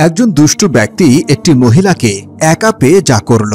একজন দুষ্টু ব্যক্তি একটি মহিলাকে একা পেয়ে যা করল।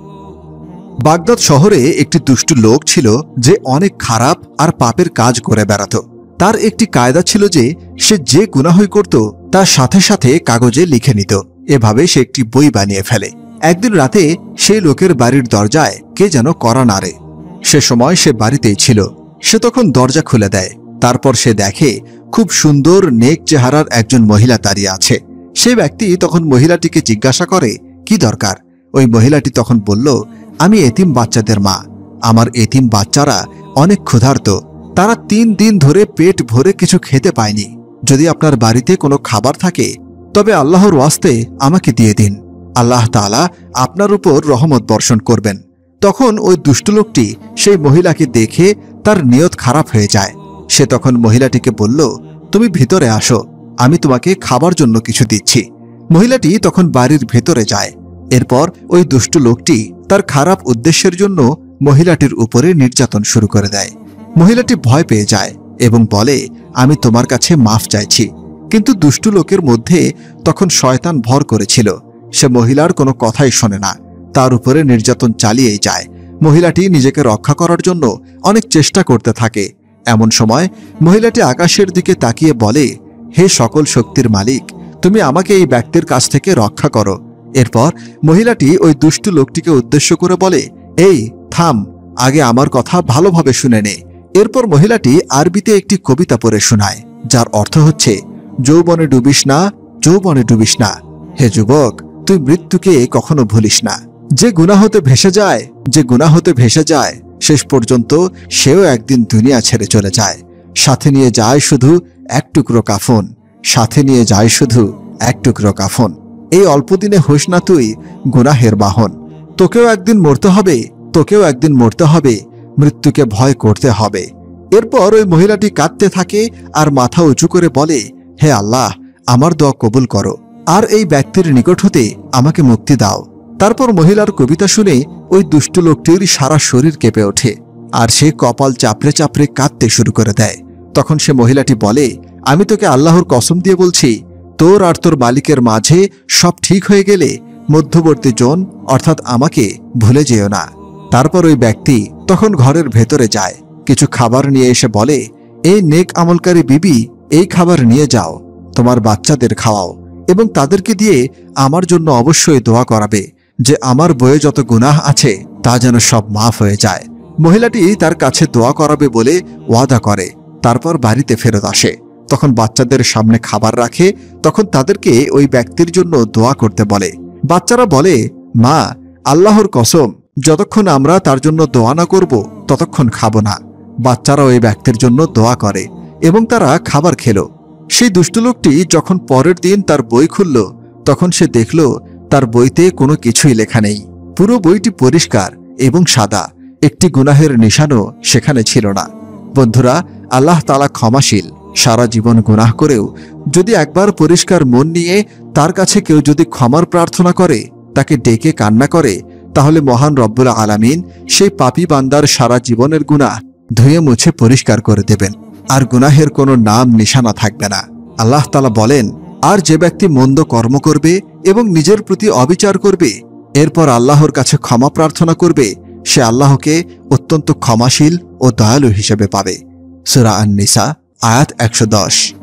বাগদাদ শহরে একটি দুষ্টু লোক ছিল যে অনেক খারাপ আর পাপের কাজ করে বেড়াত। তার একটি কায়দা ছিল যে সে যে গুনাহই করত তার সাথে সাথে কাগজে লিখে নিত। এভাবে সে একটি বই বানিয়ে ফেলে। একদিন রাতে সেই লোকের বাড়ির দরজায় কে যেন কড়া নাড়ে। সে সময় সে বাড়িতেই ছিল। সে তখন দরজা খুলে দেয়। তারপর সে দেখে খুব সুন্দর নেক চেহারার একজন মহিলা দাঁড়িয়ে আছে। সে ব্যক্তি তখন মহিলাটিকে জিজ্ঞাসা করে, কি দরকার? ওই মহিলাটি তখন বলল, আমি এতিম বাচ্চাদের মা। আমার এতিম বাচ্চারা অনেক ক্ষুধার্ত। তারা 3 দিন ধরে পেট ভরে কিছু খেতে পায়নি। যদি আপনার বাড়িতে কোনো খাবার থাকে তবে আল্লাহর ওয়াস্তে আমাকে দিয়ে দিন। আল্লাহ তাআলা আপনার উপর রহমত বর্ষণ করবেন। তখন ওই দুষ্ট লোকটি সেই মহিলাকে দেখে তার নিয়ত খারাপ হয়ে যায়। সে তখন মহিলাটিকে বলল, তুমি ভিতরে আসো, আমি তোমাকে খাবার জন্য কিছু দিচ্ছি। মহিলাটি তখন বাড়ির ভেতরে যায়। এরপর ওই দুষ্ট লোকটি তার খারাপ উদ্দেশ্যের জন্য মহিলাটির উপরে নির্যাতন শুরু করে দেয়। মহিলাটি ভয় পেয়ে যায় এবং বলে, আমি তোমার কাছে মাফ চাইছি। কিন্তু দুষ্টু লোকের মধ্যে তখন শয়তান ভর করেছিল। সে মহিলার কোনো কথাই শোনে না, তার উপরে নির্যাতন চালিয়েই যায়। মহিলাটি নিজেকে রক্ষা করার জন্য অনেক চেষ্টা করতে থাকে। এমন সময় মহিলাটি আকাশের দিকে তাকিয়ে বলে, হে সকল শক্তির মালিক, তুমি আমাকে এই ব্যক্তির কাছ থেকে রক্ষা করো। এরপর মহিলাটি ওই দুষ্টু লোকটিকে উদ্দেশ্য করে বলে, এই থাম, আগে আমার কথা ভালোভাবে শুনে নে। এরপর মহিলাটি আরবিতে একটি কবিতা পড়ে শোনায়, যার অর্থ হচ্ছে, যৌবনে ডুবিস না, যৌবনে ডুবিস না। হে যুবক, তুই মৃত্যুকে কখনো ভুলিস না। যে গুনাহতে ভেসে যায়, যে গুনাহতে ভেসে যায়, শেষ পর্যন্ত সেও একদিন দুনিয়া ছেড়ে চলে যায়। সাথে নিয়ে যায় শুধু এক টুকরো কাফন, সাথে নিয়ে যায় শুধু এক টুকরো কাফন। এই অল্প দিনে হোস না তুই গুনাহের বাহন। তোকেও একদিন মরতে হবে, তোকেও একদিন মরতে হবে, মৃত্যুকে ভয় করতে হবে। এরপর ওই মহিলাটি কাঁদতে থাকে আর মাথা উঁচু করে বলে, হে আল্লাহ, আমার দোয়া কবুল করো আর এই ব্যক্তির নিকট হতে আমাকে মুক্তি দাও। তারপর মহিলার কবিতা শুনে ওই দুষ্ট লোকটির সারা শরীর কেঁপে ওঠে আর সে কপাল চাপড়ে চাপড়ে কাঁদতে শুরু করে দেয়। তখন সে মহিলাটি বলে, আমি তোকে আল্লাহর কসম দিয়ে বলছি, তোর আর তোর মালিকের মাঝে সব ঠিক হয়ে গেলে মধ্যবর্তী জন অর্থাৎ আমাকে ভুলে যেও না। তারপর ওই ব্যক্তি তখন ঘরের ভেতরে যায়, কিছু খাবার নিয়ে এসে বলে, এই নেক আমলকারী বিবি, এই খাবার নিয়ে যাও, তোমার বাচ্চাদের খাওয়াও এবং তাদেরকে দিয়ে আমার জন্য অবশ্যই দোয়া করাবে যে আমার বইয়ে যত গুনাহ আছে তা যেন সব মাফ হয়ে যায়। মহিলাটি তার কাছে দোয়া করাবে বলে ওয়াদা করে। তারপর বাড়িতে ফেরত আসে। তখন বাচ্চাদের সামনে খাবার রাখে। তখন তাদেরকে ওই ব্যক্তির জন্য দোয়া করতে বলে। বাচ্চারা বলে, মা, আল্লাহর কসম, যতক্ষণ আমরা তার জন্য দোয়া না করব ততক্ষণ খাবো না। বাচ্চারা ওই ব্যক্তির জন্য দোয়া করে এবং তারা খাবার খেল। সেই দুষ্ট লোকটি যখন পরের দিন তার বই খুলল তখন সে দেখল তার বইতে কোনো কিছুই লেখা নেই। পুরো বইটি পরিষ্কার এবং সাদা, একটি গুনাহের নিশানও সেখানে ছিল না। বন্ধুরা, আল্লাহ তাআলা ক্ষমাশীল। সারা জীবন গুনাহ করেও যদি একবার পরিষ্কার মন নিয়ে তার কাছে কেউ যদি ক্ষমার প্রার্থনা করে, তাকে ডেকে কান্না করে, তাহলে মহান রব্বুল আলামিন সেই পাপী বান্দার সারা জীবনের গুনাহ ধুয়ে মুছে পরিষ্কার করে দেবেন আর গুনাহের কোনো নাম নিশানা থাকবে না। আল্লাহ তাআলা বলেন, আর যে ব্যক্তি মন্দ কর্ম করবে এবং নিজের প্রতি অবিচার করবে, এরপর আল্লাহর কাছে ক্ষমা প্রার্থনা করবে, সে আল্লাহকে অত্যন্ত ক্ষমাশীল ও দয়ালু হিসেবে পাবে। সূরা আন-নিসা আয়াত 110।